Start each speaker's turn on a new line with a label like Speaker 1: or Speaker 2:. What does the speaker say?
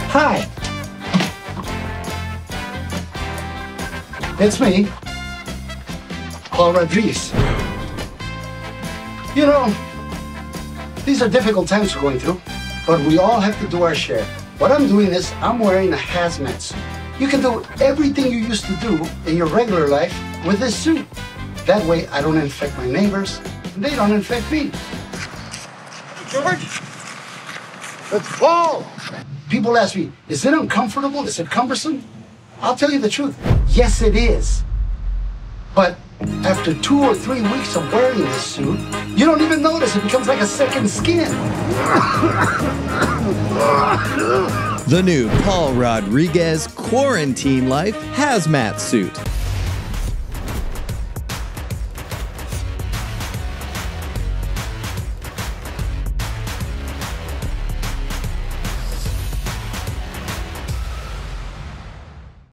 Speaker 1: Hi. It's me, Paul Rodriguez. You know, these are difficult times we're going through, but we all have to do our share. What I'm doing is I'm wearing a hazmat suit. You can do everything you used to do in your regular life with this suit. That way I don't infect my neighbors, and they don't infect me. George? It's Paul! People ask me, is it uncomfortable? Is it cumbersome? I'll tell you the truth. Yes, it is. But after 2 or 3 weeks of wearing this suit, you don't even notice. It becomes like a second skin.
Speaker 2: The new Paul Rodriguez Quarantine Life Hazmat Suit.